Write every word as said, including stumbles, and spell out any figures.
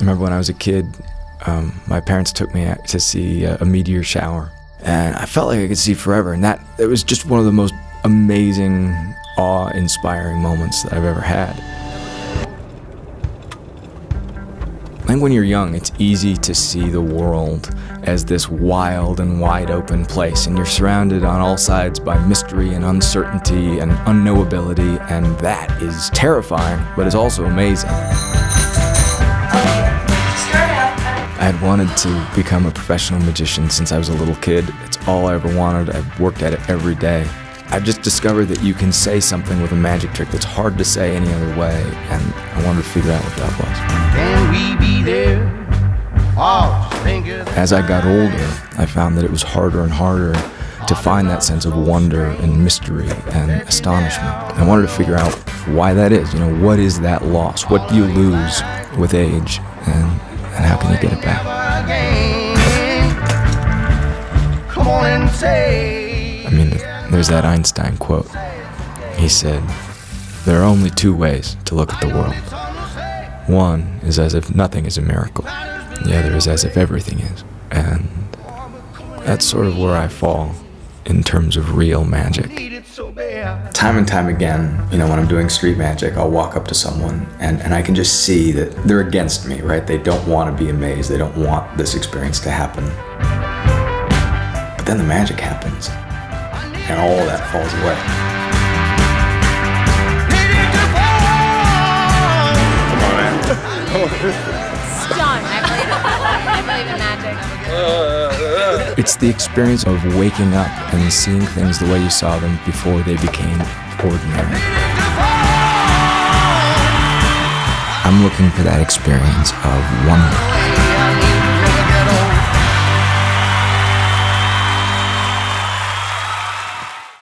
remember when I was a kid, um, my parents took me to see a, a meteor shower, and I felt like I could see forever, and that it was just one of the most amazing, awe-inspiring moments that I've ever had. I think when you're young, it's easy to see the world as this wild and wide-open place, and you're surrounded on all sides by mystery and uncertainty and unknowability, and that is terrifying, but it's also amazing. I had wanted to become a professional magician since I was a little kid. It's all I ever wanted. I've worked at it every day. I've just discovered that you can say something with a magic trick that's hard to say any other way, and I wanted to figure out what that was. Can we be there? As I got older, I found that it was harder and harder to find that sense of wonder and mystery and astonishment. I wanted to figure out why that is. You know, what is that loss? What do you lose with age, and, and how can you get it back? I mean, there's that Einstein quote. He said, "There are only two ways to look at the world. One is as if nothing is a miracle. The other is as if everything is." And that's sort of where I fall in terms of real magic. Time and time again, you know, when I'm doing street magic, I'll walk up to someone and, and I can just see that they're against me, right? They don't want to be amazed. They don't want this experience to happen. But then the magic happens, and all that falls away. Come on, man. Done. I believe it. I believe in magic. It's the experience of waking up and seeing things the way you saw them before they became ordinary. I'm looking for that experience of wonder.